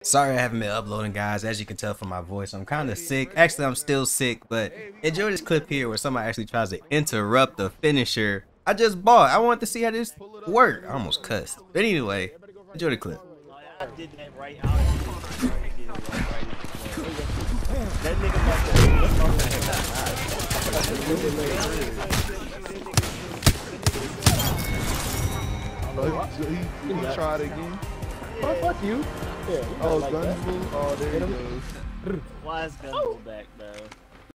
Sorry I haven't been uploading, guys. As you can tell from my voice, I'm kind of sick. Actually, I'm still sick, but enjoy this clip here where somebody actually tries to interrupt the finisher I just bought. I wanted to see how this worked. I almost cussed. But anyway, enjoy the clip. I did that right. That nigga he tried again. Oh, fuck you. Yeah, oh, like gun move. Oh, there he goes. Why is gun move back, bro?